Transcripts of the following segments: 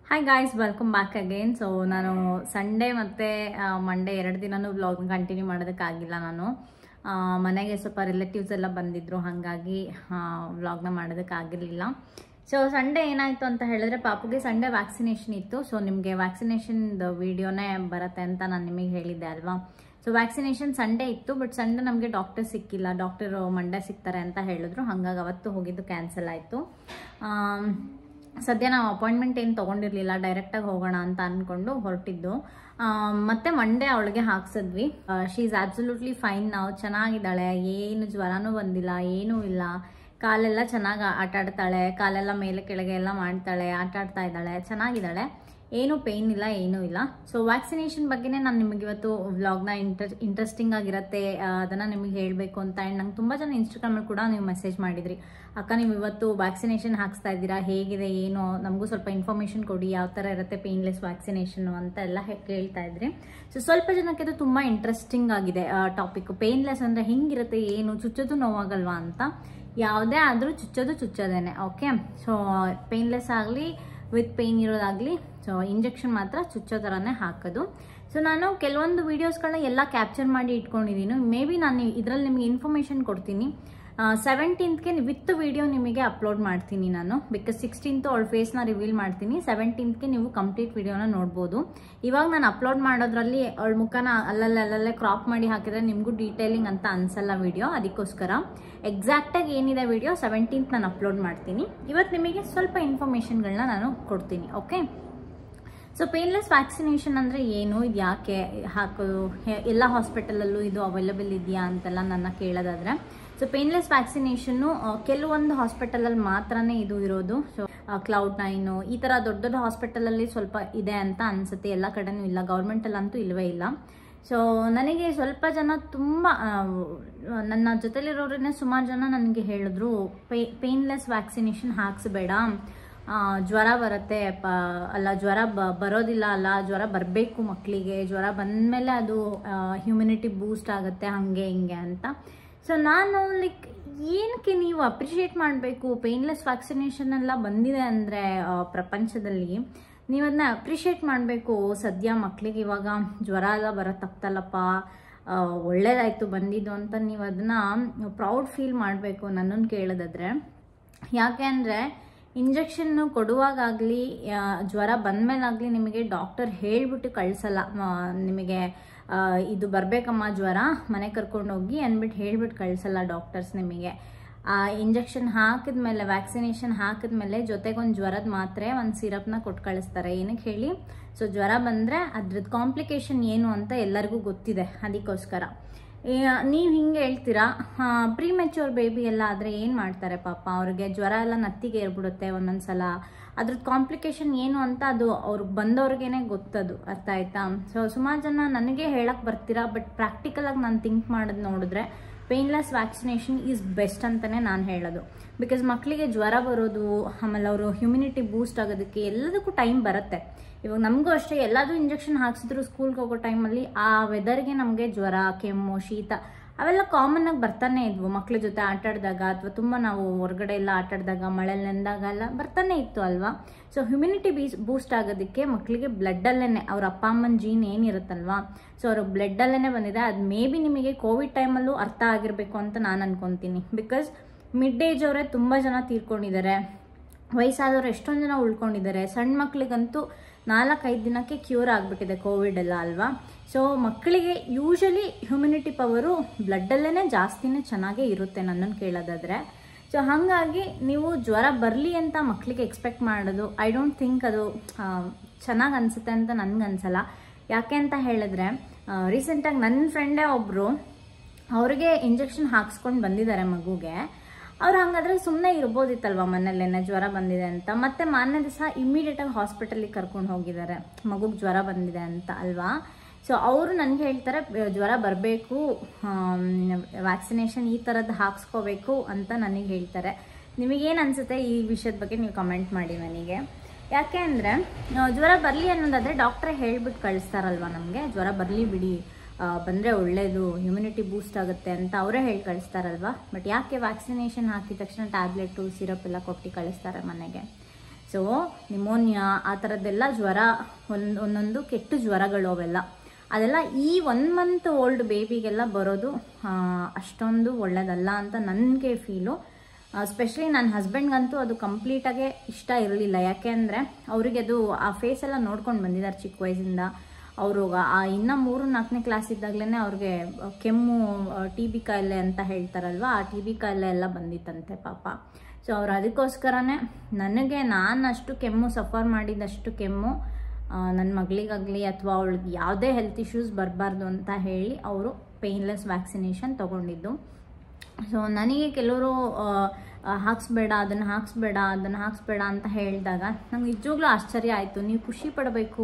Hi guys, welcome back again. So ನಾನು Sunday ಮತ್ತು Monday 2 ದಿನನೂ ವ್ಲಾಗ್ ಕಂಟಿನ್ಯೂ ಮಾಡೋದಕ್ಕಾಗಿಲ್ಲ. ನಾನು ಮನೆಗೆ ಸ್ವಲ್ಪ ರಿಲೇಟಿವ್ಸ್ ಎಲ್ಲ ಬಂದಿದ್ದರು, ಹಾಗಾಗಿ ವ್ಲಾಗ್ನ ಮಾಡೋದಕ್ಕಾಗಿರಲಿಲ್ಲ. ಸೊ ಸಂಡೇ ಏನಾಯಿತು ಅಂತ ಹೇಳಿದ್ರೆ, ಪಾಪುಗೆ ಸಂಡೇ ವ್ಯಾಕ್ಸಿನೇಷನ್ ಇತ್ತು. ಸೊ ನಿಮಗೆ ವ್ಯಾಕ್ಸಿನೇಷನ್ದು ವಿಡಿಯೋನೇ ಬರುತ್ತೆ ಅಂತ ನಾನು ನಿಮಗೆ ಹೇಳಿದ್ದೆ ಅಲ್ವಾ. ಸೊ ವ್ಯಾಕ್ಸಿನೇಷನ್ ಸಂಡೇ ಇತ್ತು, ಬಟ್ ಸಂಡೇ ನಮಗೆ ಡಾಕ್ಟರ್ ಸಿಕ್ಕಿಲ್ಲ. ಡಾಕ್ಟರು ಮಂಡೇ ಸಿಗ್ತಾರೆ ಅಂತ ಹೇಳಿದ್ರು, ಹಾಗಾಗಿ ಅವತ್ತು ಹೋಗಿದ್ದು ಕ್ಯಾನ್ಸಲ್ ಆಯಿತು. ಸದ್ಯ ನಾವು ಅಪಾಯಿಂಟ್ಮೆಂಟ್ ಏನು ತೊಗೊಂಡಿರಲಿಲ್ಲ, ಡೈರೆಕ್ಟಾಗಿ ಹೋಗೋಣ ಅಂತ ಅಂದ್ಕೊಂಡು ಹೊರಟಿದ್ದು. ಮತ್ತೆ ಮಂಡೇ ಅವಳಿಗೆ ಹಾಕ್ಸಿದ್ವಿ. She is absolutely fine. ನಾವು ಚೆನ್ನಾಗಿದ್ದಾಳೆ, ಏನು ಜ್ವರನೂ ಬಂದಿಲ್ಲ, ಏನೂ ಇಲ್ಲ. ಕಾಲೆಲ್ಲ ಚೆನ್ನಾಗಿ ಆಟಾಡ್ತಾಳೆ, ಕಾಲೆಲ್ಲ ಮೇಲೆ ಕೆಳಗೆ ಎಲ್ಲ ಮಾಡ್ತಾಳೆ, ಆಟಾಡ್ತಾ ಇದ್ದಾಳೆ, ಚೆನ್ನಾಗಿದ್ದಾಳೆ, ಏನೂ ಪೇಯ್ನ್ ಇಲ್ಲ, ಏನೂ ಇಲ್ಲ. ಸೊ ವ್ಯಾಕ್ಸಿನೇಷನ್ ಬಗ್ಗೆನೇ ನಾನು ನಿಮಗೆ ಇವತ್ತು ವ್ಲಾಗ್ನ ಇಂಟ್ರೆಸ್ಟಿಂಗ್ ಆಗಿರುತ್ತೆ, ಅದನ್ನು ನಿಮಗೆ ಹೇಳಬೇಕು ಅಂತ. ಆ್ಯಂಡ್ ನಂಗೆ ತುಂಬ ಜನ ಇನ್ಸ್ಟಾಗ್ರಾಮಲ್ಲಿ ಕೂಡ ನೀವು ಮೆಸೇಜ್ ಮಾಡಿದ್ರಿ, ಅಕ್ಕ ನೀವು ಇವತ್ತು ವ್ಯಾಕ್ಸಿನೇಷನ್ ಹಾಕ್ಸ್ತಾ ಇದ್ದೀರಾ, ಹೇಗಿದೆ ಏನು, ನಮಗೂ ಸ್ವಲ್ಪ ಇನ್ಫಾರ್ಮೇಷನ್ ಕೊಡಿ, ಯಾವ ಥರ ಇರುತ್ತೆ ಪೇಯ್ನ್ಲೆಸ್ ವ್ಯಾಕ್ಸಿನೇಷನ್ನು ಅಂತ ಎಲ್ಲ ಕೇಳ್ತಾ ಇದ್ರಿ. ಸೊ ಸ್ವಲ್ಪ ಜನಕ್ಕೆ ಇದು ತುಂಬ ಇಂಟ್ರೆಸ್ಟಿಂಗ್ ಆಗಿದೆ ಟಾಪಿಕ್. ಪೇಯ್ನ್ಲೆಸ್ ಅಂದರೆ ಹೆಂಗಿರುತ್ತೆ, ಏನು, ಚುಚ್ಚೋದು ನೋವಾಗಲ್ವಾ ಅಂತ. ಯಾವುದೇ ಆದರೂ ಚುಚ್ಚೋದೇನೆ. ಓಕೆ, ಸೊ ಪೇಯ್ನ್ಲೆಸ್ ಆಗಲಿ ವಿತ್ ಪೇಯ್ನ್ ಇರೋದಾಗಲಿ, ಸೊ ಇಂಜೆಕ್ಷನ್ ಮಾತ್ರ ಚುಚ್ಚೋ ಥರನೇ ಹಾಕೋದು. ಸೊ ನಾನು ಕೆಲವೊಂದು ವೀಡಿಯೋಸ್ಗಳನ್ನ ಎಲ್ಲ ಕ್ಯಾಪ್ಚರ್ ಮಾಡಿ ಇಟ್ಕೊಂಡಿದ್ದೀನಿ. ಮೇ ಬಿ ನಾನು ಇದರಲ್ಲಿ ನಿಮಗೆ ಇನ್ಫಾರ್ಮೇಷನ್ ಕೊಡ್ತೀನಿ. 17th ವಿತ್ ವಿಡಿಯೋ ನಿಮಗೆ ಅಪ್ಲೋಡ್ ಮಾಡ್ತೀನಿ ನಾನು, ಬಿಕಾಸ್ 16th ಅವಳ ಫೇಸ್ನ ರಿವೀಲ್ ಮಾಡ್ತೀನಿ. 17th ನೀವು ಕಂಪ್ಲೀಟ್ ವಿಡಿಯೋನ ನೋಡ್ಬೋದು. ಇವಾಗ ನಾನು ಅಪ್ಲೋಡ್ ಮಾಡೋದ್ರಲ್ಲಿ ಅವಳ ಮುಖನ ಅಲ್ಲಲ್ಲೇ ಕ್ರಾಪ್ ಮಾಡಿ ಹಾಕಿದ್ರೆ ನಿಮಗೂ ಡೀಟೇಲಿಂಗ್ ಅಂತ ಅನ್ಸಲ್ಲ ವಿಡಿಯೋ. ಅದಕ್ಕೋಸ್ಕರ ಎಕ್ಸಾಕ್ಟಾಗಿ ಏನಿದೆ ವಿಡಿಯೋ 17th ನಾನು ಅಪ್ಲೋಡ್ ಮಾಡ್ತೀನಿ. ಇವತ್ತು ನಿಮಗೆ ಸ್ವಲ್ಪ ಇನ್ಫಾರ್ಮೇಷನ್ಗಳನ್ನ ನಾನು ಕೊಡ್ತೀನಿ. ಓಕೆ, ಸೊ ಪೇಯ್ನ್ಲೆಸ್ ವ್ಯಾಕ್ಸಿನೇಷನ್ ಅಂದರೆ ಏನು, ಇದು ಯಾಕೆ ಹಾಕೋದು, ಎಲ್ಲ ಹಾಸ್ಪಿಟಲಲ್ಲೂ ಇದು ಅವೈಲಬಲ್ ಇದೆಯಾ ಅಂತೆಲ್ಲ ನನ್ನ ಕೇಳೋದಾದ್ರೆ, ಸೊ ಪೇಯ್ನ್ಲೆಸ್ ವ್ಯಾಕ್ಸಿನೇಷನ್ನು ಕೆಲವೊಂದು ಹಾಸ್ಪಿಟಲಲ್ಲಿ ಮಾತ್ರನೇ ಇದು ಇರೋದು. ಸೊ Cloud9 ಈ ಥರ ದೊಡ್ಡ ದೊಡ್ಡ ಹಾಸ್ಪಿಟಲಲ್ಲಿ ಸ್ವಲ್ಪ ಇದೆ ಅಂತ ಅನಿಸುತ್ತೆ, ಎಲ್ಲ ಕಡೆನೂ ಇಲ್ಲ. ಗೌರ್ಮೆಂಟಲ್ಲಂತೂ ಇಲ್ಲವೇ ಇಲ್ಲ. ಸೊ ನನಗೆ ಸ್ವಲ್ಪ ಜನ ತುಂಬ ನನ್ನ ಜೊತೆಲಿರೋರನ್ನೇ ಸುಮಾರು ಜನ ನನಗೆ ಹೇಳಿದ್ರು, ಪೇಯ್ನ್ಲೆಸ್ ವ್ಯಾಕ್ಸಿನೇಷನ್ ಹಾಕ್ಸಬೇಡ, ಜ್ವರ ಬರುತ್ತೆ, ಜ್ವರ ಬರೋದಿಲ್ಲ ಅಲ್ಲ, ಜ್ವರ ಬರಬೇಕು ಮಕ್ಕಳಿಗೆ, ಜ್ವರ ಬಂದಮೇಲೆ ಅದು ಹ್ಯುಮಿನಿಟಿ ಬೂಸ್ಟ್ ಆಗುತ್ತೆ, ಹಾಗೆ ಹಿಂಗೆ ಅಂತ. ಸೊ ನಾನು ಲೈಕ್ ಏನಕ್ಕೆ ನೀವು ಅಪ್ರಿಷಿಯೇಟ್ ಮಾಡಬೇಕು, ಪೇಯ್ನ್ಲೆಸ್ ವ್ಯಾಕ್ಸಿನೇಷನ್ ಎಲ್ಲ ಬಂದಿದೆ ಅಂದರೆ ಪ್ರಪಂಚದಲ್ಲಿ ನೀವು ಅದನ್ನ ಅಪ್ರಿಷಿಯೇಟ್ ಮಾಡಬೇಕು. ಸದ್ಯ ಮಕ್ಕಳಿಗೆ ಇವಾಗ ಜ್ವರ ಎಲ್ಲ ಬರೋತ್ತಾಗ್ತಲ್ಲಪ್ಪ, ಒಳ್ಳೇದಾಯಿತು ಬಂದಿದ್ದು ಅಂತ ನೀವು ಅದನ್ನ ಪ್ರೌಡ್ ಫೀಲ್ ಮಾಡಬೇಕು ನನ್ನನ್ನು ಕೇಳೋದಾದ್ರೆ. ಯಾಕೆ ಅಂದರೆ ಇಂಜೆಕ್ಷನ್ನು ಕೊಡುವಾಗಲಿ ಜ್ವರ ಬಂದಮೇಲಾಗಲಿ ನಿಮಗೆ ಡಾಕ್ಟರ್ ಹೇಳಿಬಿಟ್ಟು ಕಳಿಸಲ್ಲ, ನಿಮಗೆ ಇದು ಬರಬೇಕಮ್ಮ ಜ್ವರ, ಮನೆ ಕರ್ಕೊಂಡೋಗಿ ಅಂದ್ಬಿಟ್ಟು ಹೇಳ್ಬಿಟ್ಟು ಕಳಿಸಲ್ಲ ಡಾಕ್ಟರ್ಸ್ ನಿಮಗೆ. ಇಂಜೆಕ್ಷನ್ ಹಾಕಿದ್ಮೇಲೆ, ವ್ಯಾಕ್ಸಿನೇಷನ್ ಹಾಕಿದ್ಮೇಲೆ ಜೊತೆಗೊಂದು ಜ್ವರದ ಮಾತ್ರೆ, ಒಂದು ಸಿರಪ್ನ ಕೊಟ್ಟು ಕಳಿಸ್ತಾರೆ. ಏನಕ್ಕೆ ಹೇಳಿ, ಸೊ ಜ್ವರ ಬಂದರೆ ಅದ್ರದ್ದು ಕಾಂಪ್ಲಿಕೇಶನ್ ಏನು ಅಂತ ಎಲ್ಲರಿಗೂ ಗೊತ್ತಿದೆ. ಅದಕ್ಕೋಸ್ಕರ ನೀವು ಹಿಂಗೆ ಹೇಳ್ತೀರಾ, ಪ್ರೀಮೆಚ್ಯೂರ್ ಬೇಬಿ ಎಲ್ಲ ಆದರೆ ಏನು ಮಾಡ್ತಾರೆ ಪಾಪ, ಅವ್ರಿಗೆ ಜ್ವರ ಎಲ್ಲ ನತ್ತಿಗೆ ಏರ್ಬಿಡುತ್ತೆ ಒಂದೊಂದು ಸಲ. ಅದ್ರದ್ದು ಕಾಂಪ್ಲಿಕೇಶನ್ ಏನು ಅಂತ ಅದು ಅವ್ರಿಗೆ ಬಂದವ್ರಿಗೇನೆ ಗೊತ್ತದು, ಅರ್ಥ ಆಯ್ತಾ. ಸೊ ಸುಮಾರು ಜನ ನನಗೆ ಹೇಳಕ್ಕೆ ಬರ್ತೀರಾ, ಬಟ್ ಪ್ರಾಕ್ಟಿಕಲಾಗಿ ನಾನು ಥಿಂಕ್ ಮಾಡೋದು ನೋಡಿದ್ರೆ ಪೇಯ್ನ್ಲೆಸ್ ವ್ಯಾಕ್ಸಿನೇಷನ್ ಈಸ್ ಬೆಸ್ಟ್ ಅಂತಲೇ ನಾನು ಹೇಳೋದು. ಬಿಕಾಸ್ ಮಕ್ಕಳಿಗೆ ಜ್ವರ ಬರೋದು, ಆಮೇಲೆ ಅವರು ಹ್ಯುಮಿನಿಟಿ ಬೂಸ್ಟ್ ಆಗೋದಕ್ಕೆ ಎಲ್ಲದಕ್ಕೂ ಟೈಮ್ ಬರುತ್ತೆ. ಇವಾಗ ನಮಗೂ ಅಷ್ಟೇ, ಎಲ್ಲದೂ ಇಂಜೆಕ್ಷನ್ ಹಾಕ್ಸಿದ್ರು ಸ್ಕೂಲ್ಗೆ ಹೋಗೋ ಟೈಮಲ್ಲಿ ಆ ವೆದರ್ಗೆ ನಮಗೆ ಜ್ವರ, ಕೆಮ್ಮು, ಶೀತ ಅವೆಲ್ಲ ಕಾಮನ್ನಾಗಿ ಬರ್ತಾನೆ ಇದ್ವು. ಮಕ್ಕಳ ಜೊತೆ ಆಟಾಡಿದಾಗ ಅಥವಾ ತುಂಬ ನಾವು ಹೊರಗಡೆ ಎಲ್ಲ ಆಟಾಡಿದಾಗ, ಮಳೆಯಲ್ಲಿ ನೆಂದಾಗ ಎಲ್ಲ ಬರ್ತಾನೆ ಇತ್ತು ಅಲ್ವಾ. ಸೊ ಹ್ಯುಮಿನಿಟಿ ಬೂಸ್ಟ್ ಆಗೋದಕ್ಕೆ ಮಕ್ಕಳಿಗೆ ಬ್ಲಡ್ಡಲ್ಲೇ ಅವ್ರ ಅಪ್ಪ ಅಮ್ಮನ ಜೀನ್ ಏನಿರುತ್ತಲ್ವಾ, ಸೊ ಅವ್ರ ಬ್ಲಡ್ಡಲ್ಲೇ ಬಂದಿದೆ. ಅದು ಮೇ ಬಿ ನಿಮಗೆ ಕೋವಿಡ್ ಟೈಮಲ್ಲೂ ಅರ್ಥ ಆಗಿರಬೇಕು ಅಂತ ನಾನು ಅನ್ಕೊತೀನಿ. ಬಿಕಾಸ್ ಮಿಡ್ ಏಜ್ ಅವರೇ ತುಂಬ ಜನ ತೀರ್ಕೊಂಡಿದ್ದಾರೆ, ವಯಸ್ಸಾದವ್ರು ಎಷ್ಟೊಂದು ಜನ ಉಳ್ಕೊಂಡಿದ್ದಾರೆ. ಸಣ್ಣ ಮಕ್ಕಳಿಗಂತೂ 4-5 ದಿನಕ್ಕೆ ಕ್ಯೂರ್ ಆಗಿಬಿಟ್ಟಿದೆ ಕೋವಿಡ್ ಎಲ್ಲ ಅಲ್ವಾ. ಸೊ ಮಕ್ಕಳಿಗೆ ಯೂಶಲಿ ಹ್ಯುಮಿನಿಟಿ ಪವರು ಬ್ಲಡ್ಡಲ್ಲೇ ಜಾಸ್ತಿನೇ ಚೆನ್ನಾಗೇ ಇರುತ್ತೆ ನನ್ನನ್ನು ಕೇಳೋದಾದರೆ. ಸೊ ಹಾಗಾಗಿ ನೀವು ಜ್ವರ ಬರಲಿ ಅಂತ ಮಕ್ಕಳಿಗೆ ಎಕ್ಸ್ಪೆಕ್ಟ್ ಮಾಡೋದು, ಐ ಡೋಂಟ್ ಥಿಂಕ್ ಅದು ಚೆನ್ನಾಗಿ ಅನಿಸುತ್ತೆ ಅಂತ ನನಗನ್ಸಲ್ಲ. ಯಾಕೆ ಅಂತ ಹೇಳಿದ್ರೆ, ರೀಸೆಂಟಾಗಿ ನನ್ನ ಫ್ರೆಂಡೇ ಒಬ್ಬರು, ಅವ್ರಿಗೆ ಇಂಜೆಕ್ಷನ್ ಹಾಕ್ಸ್ಕೊಂಡು ಬಂದಿದ್ದಾರೆ ಮಗುಗೆ. ಅವ್ರು ಹಾಗಾದರೆ ಸುಮ್ಮನೆ ಇರ್ಬೋದಿತ್ತಲ್ವ ಮನೇಲೇನೆ, ಜ್ವರ ಬಂದಿದೆ ಅಂತ. ಮತ್ತೆ ಮಾರನೇ ದಿವಸ ಇಮ್ಮಿಡಿಯೇಟಾಗಿ ಹಾಸ್ಪಿಟಲಿಗೆ ಕರ್ಕೊಂಡು ಹೋಗಿದ್ದಾರೆ, ಮಗುಗೆ ಜ್ವರ ಬಂದಿದೆ ಅಂತ ಅಲ್ವಾ. ಸೊ ಅವರು ನನಗೆ ಹೇಳ್ತಾರೆ, ಜ್ವರ ಬರಬೇಕು, ವ್ಯಾಕ್ಸಿನೇಷನ್ ಈ ಥರದ್ದು ಹಾಕ್ಸ್ಕೋಬೇಕು ಅಂತ ನನಗೆ ಹೇಳ್ತಾರೆ. ನಿಮಗೇನು ಅನಿಸುತ್ತೆ ಈ ವಿಷಯದ ಬಗ್ಗೆ ನೀವು ಕಮೆಂಟ್ ಮಾಡಿ ನನಗೆ. ಯಾಕೆ ಅಂದರೆ ಜ್ವರ ಬರಲಿ ಅನ್ನೋದಾದರೆ ಡಾಕ್ಟ್ರೇ ಹೇಳ್ಬಿಟ್ಟು ಕಳಿಸ್ತಾರಲ್ವ ನಮಗೆ, ಜ್ವರ ಬರಲಿ ಬಿಡಿ, ಬಂದರೆ ಒಳ್ಳೆಯದು, ಹ್ಯುಮಿನಿಟಿ ಬೂಸ್ಟ್ ಆಗುತ್ತೆ ಅಂತ ಅವರೇ ಹೇಳಿ ಕಳಿಸ್ತಾರಲ್ವ. ಬಟ್ ಯಾಕೆ ವ್ಯಾಕ್ಸಿನೇಷನ್ ಹಾಕಿದ ತಕ್ಷಣ ಟ್ಯಾಬ್ಲೆಟು, ಸಿರಪ್ ಎಲ್ಲ ಕೊಟ್ಟು ಕಳಿಸ್ತಾರೆ ಮನೆಗೆ. ಸೊ ನಿಮೋನಿಯಾ ಆ ಥರದ್ದೆಲ್ಲ ಜ್ವರ ಒಂದೊಂದು ಕೆಟ್ಟು ಜ್ವರಗಳು ಅವೆಲ್ಲ ಅದೆಲ್ಲ ಈ 1 ಮಂತ್ ಓಲ್ಡ್ ಬೇಬಿಗೆಲ್ಲ ಬರೋದು ಅಷ್ಟೊಂದು ಒಳ್ಳೆಯದಲ್ಲ ಅಂತ ನನಗೆ ಫೀಲು. ಸ್ಪೆಷಲಿ ನನ್ನ ಹಸ್ಬೆಂಡ್ಗಂತೂ ಅದು ಕಂಪ್ಲೀಟಾಗೆ ಇಷ್ಟ ಇರಲಿಲ್ಲ. ಯಾಕೆ ಅಂದರೆ ಅವರಿಗೆ ಅದು ಆ ಫೇಸ್ ಎಲ್ಲ ನೋಡ್ಕೊಂಡು ಬಂದಿದ್ದಾರೆ ಚಿಕ್ಕ ವಯಸ್ಸಿಂದ. ಅವರು ಇನ್ನೂ 3-4ನೇ ಕ್ಲಾಸ್ ಇದ್ದಾಗಲೇ ಅವ್ರಿಗೆ ಕೆಮ್ಮು TB ಕಾಯಿಲೆ ಅಂತ ಹೇಳ್ತಾರಲ್ವ, ಆ TB ಕಾಯಿಲೆ ಎಲ್ಲ ಬಂದಿತ್ತಂತೆ ಪಾಪ. ಸೊ ಅವ್ರು ಅದಕ್ಕೋಸ್ಕರನೇ ನಾನು ಅಷ್ಟು ಕೆಮ್ಮು ಸಫರ್ ಮಾಡಿದಷ್ಟು ಕೆಮ್ಮು ನನ್ನ ಮಗಳಿಗಾಗಲಿ ಅಥವಾ ಅವಳಿಗೆ ಯಾವುದೇ ಹೆಲ್ತ್ ಇಶ್ಯೂಸ್ ಬರಬಾರ್ದು ಅಂತ ಹೇಳಿ ಅವರು ಪೇಯ್ನ್ಲೆಸ್ ವ್ಯಾಕ್ಸಿನೇಷನ್ ತೊಗೊಂಡಿದ್ದು. ಸೊ ನನಗೆ ಕೆಲವರು ಹಾಕ್ಸ್ಬೇಡ ಅದನ್ನು ಹಾಕ್ಸ್ಬೇಡ ಅಂತ ಹೇಳಿದಾಗ ನಂಗೆ ನಿಜವಾಗ್ಲೂ ಆಶ್ಚರ್ಯ ಆಯಿತು. ನೀವು ಖುಷಿ ಪಡಬೇಕು,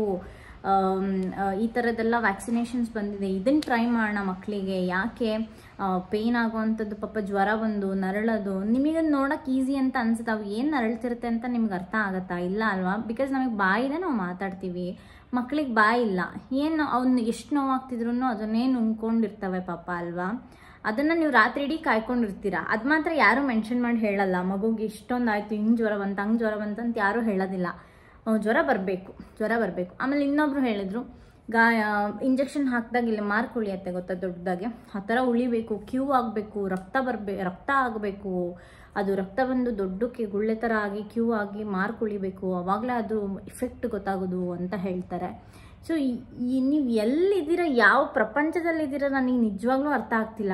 ಈ ಥರದ್ದೆಲ್ಲ ವ್ಯಾಕ್ಸಿನೇಷನ್ಸ್ ಬಂದಿದೆ, ಇದನ್ನು ಟ್ರೈ ಮಾಡೋಣ ಮಕ್ಕಳಿಗೆ. ಯಾಕೆ ಪೇಯ್ನ್ ಆಗುವಂಥದ್ದು, ಪಾಪ ಜ್ವರ ಬಂದು ನರಳೋದು ನಿಮಗೆ ನೋಡೋಕೆ ಈಸಿ ಅಂತ ಅನ್ಸುತ್ತೆ. ಅವು ಏನು ನರಳ್ತಿರುತ್ತೆ ಅಂತ ನಿಮ್ಗೆ ಅರ್ಥ ಆಗುತ್ತಾ? ಇಲ್ಲ ಅಲ್ವಾ? ಬಿಕಾಸ್ ನಮಗೆ ಬಾಯಿದೆ, ನಾವು ಮಾತಾಡ್ತೀವಿ. ಮಕ್ಕಳಿಗೆ ಬಾಯಿ ಇಲ್ಲ, ಏನು ಅವ್ನು ಎಷ್ಟು ನೋವಾಗ್ತಿದ್ರು ಅದನ್ನೇ ನುಂಗ್ಕೊಂಡಿರ್ತವೆ ಪಾಪ ಅಲ್ವಾ. ಅದನ್ನು ನೀವು ರಾತ್ರಿ ಇಡೀ ಕಾಯ್ಕೊಂಡಿರ್ತೀರ. ಅದು ಮಾತ್ರ ಯಾರೂ ಮೆನ್ಷನ್ ಮಾಡಿ ಹೇಳಲ್ಲ, ಮಗುಗೆ ಇಷ್ಟೊಂದು ಆಯಿತು, ಹಿಂಗೆ ಜ್ವರ ಬಂತು ಹಂಗೆ ಜ್ವರ ಬಂತು ಅಂತ ಯಾರೂ ಹೇಳೋದಿಲ್ಲ. ಜ್ವರ ಬರಬೇಕು. ಆಮೇಲೆ ಇನ್ನೊಬ್ರು ಹೇಳಿದ್ರು, ಇಂಜೆಕ್ಷನ್ ಹಾಕಿದಾಗ ಇಲ್ಲಿ ಮಾರ್ಕ್ ಉಳಿಯತ್ತೆ ಗೊತ್ತಾ ದೊಡ್ಡದಾಗೆ, ಆ ಥರ ಉಳಿಬೇಕು, ಕ್ಯೂ ಆಗಬೇಕು, ರಕ್ತ ಆಗಬೇಕು, ಅದು ರಕ್ತ ಬಂದು ದೊಡ್ಡಕ್ಕೆ ಗುಳ್ಳೆ ಥರ ಆಗಿ ಕ್ಯೂ ಆಗಿ ಮಾರ್ಕ್ ಉಳಿಬೇಕು, ಆವಾಗಲೇ ಅದು ಇಫೆಕ್ಟ್ ಗೊತ್ತಾಗೋದು ಅಂತ ಹೇಳ್ತಾರೆ. ಸೊ ನೀವು ಎಲ್ಲಿದ್ದೀರ, ಯಾವ ಪ್ರಪಂಚದಲ್ಲಿದ್ದೀರ ನನಗೆ ನಿಜವಾಗ್ಲೂ ಅರ್ಥ ಆಗ್ತಿಲ್ಲ.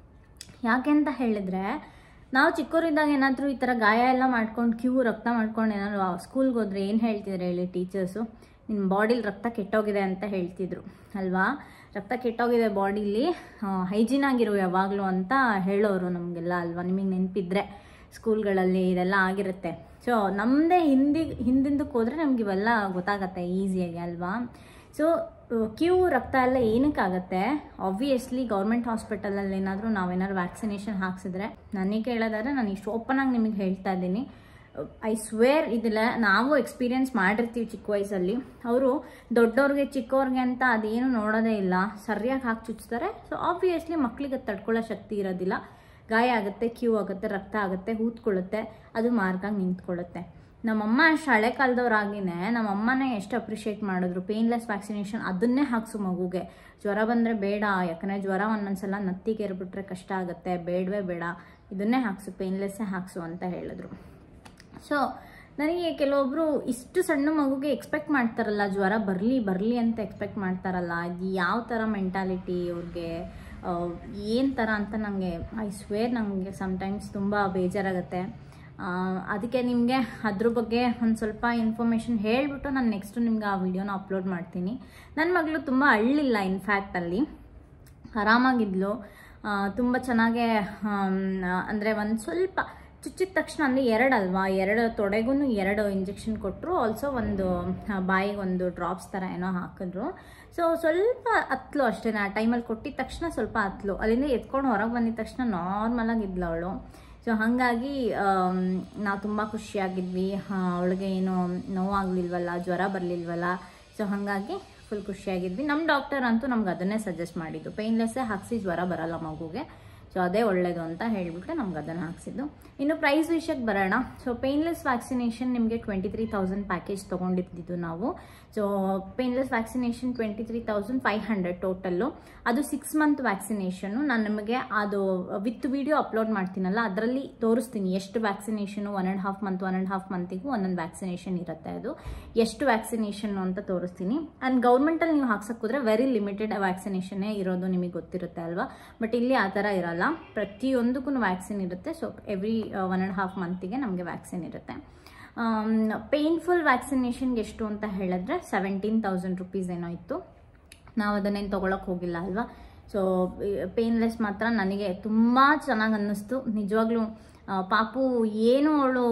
ಯಾಕೆ ಅಂತ ಹೇಳಿದ್ರೆ, ನಾವು ಚಿಕ್ಕವರಿದ್ದಾಗ ಏನಾದರೂ ಈ ಥರ ಗಾಯ ಎಲ್ಲ ಮಾಡ್ಕೊಂಡು ರಕ್ತ ಮಾಡ್ಕೊಂಡು ಏನಾದ್ರು ಸ್ಕೂಲ್ಗೆ ಹೋದ್ರೆ ಏನು ಹೇಳ್ತಿದ್ರು ಹೇಳಿ ಟೀಚರ್ಸು? ನಿಮ್ಮ ಬಾಡಿಲಿ ರಕ್ತ ಕೆಟ್ಟೋಗಿದೆ ಅಂತ ಹೇಳ್ತಿದ್ರು ಅಲ್ವಾ. ರಕ್ತ ಕೆಟ್ಟೋಗಿದೆ ಬಾಡಿಲಿ, ಹೈಜೀನ್ ಆಗಿರು ಯಾವಾಗಲೂ ಅಂತ ಹೇಳೋರು ನಮಗೆಲ್ಲ ಅಲ್ವಾ. ನಿಮಗೆ ನೆನಪಿದ್ರೆ ಸ್ಕೂಲ್ಗಳಲ್ಲಿ ಇದೆಲ್ಲ ಆಗಿರುತ್ತೆ. ಸೊ ನಮ್ಮದೇ ಹಿಂದಿಂದಕ್ಕೆ ಹೋದರೆ ನಮ್ಗೆ ಇವೆಲ್ಲ ಗೊತ್ತಾಗತ್ತೆ ಈಸಿಯಾಗಿ ಅಲ್ವಾ. ಸೊ ರಕ್ತ ಎಲ್ಲ ಏನಕ್ಕಾಗತ್ತೆ? ಆಬ್ವಿಯಸ್ಲಿ ಗೌರ್ಮೆಂಟ್ ಹಾಸ್ಪಿಟಲಲ್ಲಿ ನಾವೇನಾದ್ರು ವ್ಯಾಕ್ಸಿನೇಷನ್ ಹಾಕ್ಸಿದ್ರೆ, ನನಗೆ ಕೇಳೋದಾದ್ರೆ ನಾನು ಇಷ್ಟು ಓಪನ್ ಆಗಿ ನಿಮಗೆ ಹೇಳ್ತಾ ಇದ್ದೀನಿ, ಐ ಸ್ವೇರ್ ಇದೆಲ್ಲ ನಾವು ಎಕ್ಸ್ಪೀರಿಯನ್ಸ್ ಮಾಡಿರ್ತೀವಿ ಚಿಕ್ಕ ವಯಸ್ಸಲ್ಲಿ. ಅವರು ದೊಡ್ಡವ್ರಿಗೆ ಚಿಕ್ಕವ್ರಿಗೆ ಅಂತ ಅದೇನು ನೋಡೋದೇ ಇಲ್ಲ, ಸರಿಯಾಗಿ ಹಾಕಿ ಚುಚ್ತಾರೆ. ಸೊ ಆಬ್ವಿಯಸ್ಲಿ ಮಕ್ಕಳಿಗೆ ತಡ್ಕೊಳ್ಳೋ ಶಕ್ತಿ ಇರೋದಿಲ್ಲ, ಗಾಯ ಆಗುತ್ತೆ, ಆಗುತ್ತೆ, ರಕ್ತ ಆಗುತ್ತೆ, ಊದ್ಕೊಳ್ಳುತ್ತೆ, ಅದು ಮಾರ್ಕಾಗಿ ನಿಂತ್ಕೊಳ್ಳುತ್ತೆ. ನಮ್ಮಮ್ಮ ಅಷ್ಟು ಹಳೆ ಕಾಲದವ್ರಾಗಿನೇ ನಮ್ಮಮ್ಮನೇ ಎಷ್ಟು ಅಪ್ರಿಷಿಯೇಟ್ ಮಾಡಿದ್ರು, ಪೇಯ್ನ್ಲೆಸ್ ವ್ಯಾಕ್ಸಿನೇಷನ್ ಅದನ್ನೇ ಹಾಕ್ಸು ಮಗುಗೆ, ಜ್ವರ ಬಂದರೆ ಬೇಡ, ಯಾಕಂದರೆ ಜ್ವರ ಒಂದೊಂದ್ಸಲ ನತ್ತಿಗೆ ಏರ್ಬಿಟ್ರೆ ಕಷ್ಟ ಆಗುತ್ತೆ, ಬೇಡವೇ ಬೇಡ, ಇದನ್ನೇ ಹಾಕ್ಸು, ಪೇಯ್ನ್ಲೆಸ್ಸೇ ಹಾಕ್ಸು ಅಂತ ಹೇಳಿದ್ರು. ಸೊ ನನಗೆ ಕೆಲವೊಬ್ಬರು ಇಷ್ಟು ಸಣ್ಣ ಮಗುಗೆ ಎಕ್ಸ್ಪೆಕ್ಟ್ ಮಾಡ್ತಾರಲ್ಲ, ಜ್ವರ ಬರಲಿ ಅಂತ ಎಕ್ಸ್ಪೆಕ್ಟ್ ಮಾಡ್ತಾರಲ್ಲ, ಇದು ಯಾವ ಥರ ಮೆಂಟಾಲಿಟಿ ಅವ್ರಿಗೆ, ಏನು ಥರ ಅಂತ ನನಗೆ ಐ ಸ್ವೇರ್ ನನಗೆ ಸಮ್ಟೈಮ್ಸ್ ತುಂಬ ಬೇಜಾರಾಗುತ್ತೆ. ಅದಕ್ಕೆ ನಿಮಗೆ ಅದ್ರ ಬಗ್ಗೆ ಒಂದು ಸ್ವಲ್ಪ ಇನ್ಫಾರ್ಮೇಷನ್ ಹೇಳಿಬಿಟ್ಟು ನಾನು ನೆಕ್ಸ್ಟು ನಿಮ್ಗೆ ಆ ವಿಡಿಯೋನ ಅಪ್ಲೋಡ್ ಮಾಡ್ತೀನಿ. ನನ್ನ ಮಗಳು ತುಂಬ ಅಳ್ಳಿಲ್ಲ, ಇನ್ಫ್ಯಾಕ್ಟಲ್ಲಿ ಆರಾಮಾಗಿದ್ಲು, ತುಂಬ ಚೆನ್ನಾಗೇ, ಅಂದರೆ ಒಂದು ಸ್ವಲ್ಪ ಚುಚ್ಚಿದ ತಕ್ಷಣ, ಅಂದರೆ 2 ಅಲ್ವಾ, 2 ತೊಡೆಗೂ 2 ಇಂಜೆಕ್ಷನ್ ಕೊಟ್ಟರು, ಆಲ್ಸೋ ಒಂದು ಬಾಯಿಗೆ 1 ಡ್ರಾಪ್ಸ್ ಥರ ಏನೋ ಹಾಕಿದ್ರು. ಸೊ ಸ್ವಲ್ಪ ಹತ್ಲು ಅಷ್ಟೇ, ಆ ಟೈಮಲ್ಲಿ ಕೊಟ್ಟಿದ ತಕ್ಷಣ ಸ್ವಲ್ಪ ಹತ್ಲು, ಅಲ್ಲಿಂದ ಎತ್ಕೊಂಡು ಹೊರಗೆ ಬಂದಿದ ತಕ್ಷಣ ನಾರ್ಮಲಾಗಿದ್ಲು ಅವಳು. ಸೊ ಹಾಗಾಗಿ ನಾವು ತುಂಬ ಖುಷಿಯಾಗಿದ್ವಿ, ಅವಳಿಗೆ ಏನೋ ನೋವಾಗಲಿಲ್ವಲ್ಲ, ಜ್ವರ ಬರಲಿಲ್ವಲ್ಲ. ಸೊ ಹಾಗಾಗಿ ಫುಲ್ ಖುಷಿಯಾಗಿದ್ವಿ. ನಮ್ಮ ಡಾಕ್ಟರ್ ಅಂತೂ ನಮ್ಗೆ ಅದನ್ನೇ ಸಜೆಸ್ಟ್ ಮಾಡಿದ್ದು, ಪೇಯ್ನ್ಲೆಸ್ಸೇ ಹಾಕಿಸಿ ಜ್ವರ ಬರಲ್ಲ ಮಗುಗೆ, ಸೊ ಅದೇ ಒಳ್ಳೆಯದು ಅಂತ ಹೇಳಿಬಿಟ್ಟು ನಮ್ಗೆ ಅದನ್ನು ಹಾಕ್ಸಿದ್ದು. ಇನ್ನು ಪ್ರೈಸ್ ವಿಷಯಕ್ಕೆ ಬರೋಣ. ಸೊ ಪೇಯ್ನ್ಲೆಸ್ ವ್ಯಾಕ್ಸಿನೇಷನ್ ನಿಮಗೆ 23,000 ಪ್ಯಾಕೇಜ್ ತೊಗೊಂಡಿದ್ದು ನಾವು. So painless vaccination 23,500 total. ಅದು 6 ಮಂತ್ ವ್ಯಾಕ್ಸಿನೇಷನ್ನು. ನಾನು ನಿಮಗೆ ಅದು ವಿತ್ ವಿಡಿಯೋ ಅಪ್ಲೋಡ್ ಮಾಡ್ತೀನಲ್ಲ, ಅದರಲ್ಲಿ ತೋರಿಸ್ತೀನಿ ಎಷ್ಟು ವ್ಯಾಕ್ಸಿನೇಷನು, 1.5 ಮಂತಿಗೂ ಒಂದೊಂದು ವ್ಯಾಕ್ಸಿನೇಷನ್ ಇರುತ್ತೆ. ಅದು ಎಷ್ಟು ವ್ಯಾಕ್ಸಿನೇಷನ್ನು ಅಂತ ತೋರಿಸ್ತೀನಿ. ಆ್ಯಂಡ್ ಗೌರ್ಮೆಂಟಲ್ಲಿ ನೀವು ಹಾಕ್ಸಕ್ಕೆ ಹೋದರೆ ವೆರಿ ಲಿಮಿಟೆಡ್ ವ್ಯಾಕ್ಸಿನೇಷನ್ನೇ ಇರೋದು, ನಿಮಗೆ ಗೊತ್ತಿರುತ್ತೆ ಅಲ್ವಾ. ಬಟ್ ಇಲ್ಲಿ ಆ ಥರ ಇರಲ್ಲ, ಪ್ರತಿಯೊಂದಕ್ಕೂ ವ್ಯಾಕ್ಸಿನ್ ಇರುತ್ತೆ. ಸೊ ಎವ್ರಿ 1.5 ಮಂತಿಗೆ ನಮಗೆ ವ್ಯಾಕ್ಸಿನ್ ಇರುತ್ತೆ. ಪೇಯ್ನ್ಫುಲ್ ವ್ಯಾಕ್ಸಿನೇಷನ್ಗೆ ಎಷ್ಟು ಅಂತ ಹೇಳಿದ್ರೆ 17,000 ರುಪೀಸ್ ಏನೋ ಇತ್ತು. ನಾವು ಅದನ್ನೇನು ತೊಗೊಳಕ್ಕೆ ಹೋಗಿಲ್ಲ ಅಲ್ವಾ. ಸೊ ಪೇಯ್ನ್ಲೆಸ್ ಮಾತ್ರ ನನಗೆ ತುಂಬ ಚೆನ್ನಾಗಿ ಅನ್ನಿಸ್ತು ನಿಜವಾಗ್ಲೂ. ಪಾಪು ಏನು ಅವಳು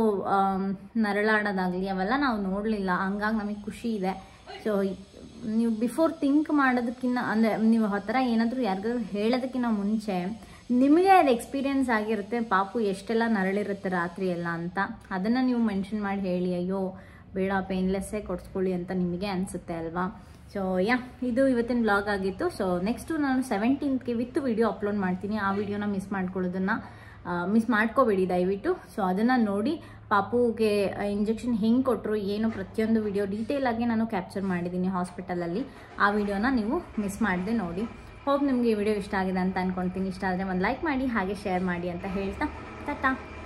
ನರಳಾಡೋದಾಗಲಿ ಅವೆಲ್ಲ ನಾವು ನೋಡಲಿಲ್ಲ, ಹಂಗಾಗಿ ನಮಗೆ ಖುಷಿ ಇದೆ. ಸೊ ನೀವು ಬಿಫೋರ್ ಥಿಂಕ್ ಮಾಡೋದಕ್ಕಿಂತ, ಅಂದರೆ ನೀವು ಆ ಥರ ಏನಾದರೂ ಯಾರಿಗಾದ್ರೂ ಹೇಳೋದಕ್ಕಿಂತ ಮುಂಚೆ ನಿಮಗೆ ಅದು ಎಕ್ಸ್ಪೀರಿಯನ್ಸ್ ಆಗಿರುತ್ತೆ, ಪಾಪು ಎಷ್ಟೆಲ್ಲ ನರಳಿರುತ್ತೆ ರಾತ್ರಿ ಎಲ್ಲ ಅಂತ. ಅದನ್ನು ನೀವು ಮೆನ್ಷನ್ ಮಾಡಿ ಹೇಳಿ, ಅಯ್ಯೋ ಬೇಡ ಪೇಯ್ನ್ಲೆಸ್ಸೇ ಕೊಡಿಸ್ಕೊಳ್ಳಿ ಅಂತ ನಿಮಗೆ ಅನಿಸುತ್ತೆ ಅಲ್ವಾ. ಸೊ ಇದು ಇವತ್ತಿನ ಬ್ಲಾಗ್ ಆಗಿತ್ತು. ಸೊ ನೆಕ್ಸ್ಟು ನಾನು 17th ವಿತ್ ವಿಡಿಯೋ ಅಪ್ಲೋಡ್ ಮಾಡ್ತೀನಿ. ಆ ವಿಡಿಯೋನ ಮಿಸ್ ಮಾಡ್ಕೊಳ್ಳೋದನ್ನು ಮಿಸ್ ಮಾಡ್ಕೋಬೇಡಿ ದಯವಿಟ್ಟು. ಸೊ ಅದನ್ನು ನೋಡಿ ಪಾಪುಗೆ ಇಂಜೆಕ್ಷನ್ ಹೆಂಗೆ ಕೊಟ್ಟರು ಏನು ಪ್ರತಿಯೊಂದು ವಿಡಿಯೋ ಡೀಟೇಲಾಗಿ ನಾನು ಕ್ಯಾಪ್ಚರ್ ಮಾಡಿದ್ದೀನಿ ಹಾಸ್ಪಿಟಲಲ್ಲಿ. ಆ ವಿಡಿಯೋನ ನೀವು ಮಿಸ್ ಮಾಡದೆ ನೋಡಿ. ಹೋಪ್ ನಿಮಗೆ ಈ ವಿಡಿಯೋ ಇಷ್ಟ ಆಗಿದೆ ಅಂತ ಅಂದ್ಕೊಳ್ತೀನಿ. ಇಷ್ಟ ಆದರೆ ಒಂದು ಲೈಕ್ ಮಾಡಿ ಹಾಗೆ ಶೇರ್ ಮಾಡಿ ಅಂತ ಹೇಳ್ತಾ ಟಾಟಾ.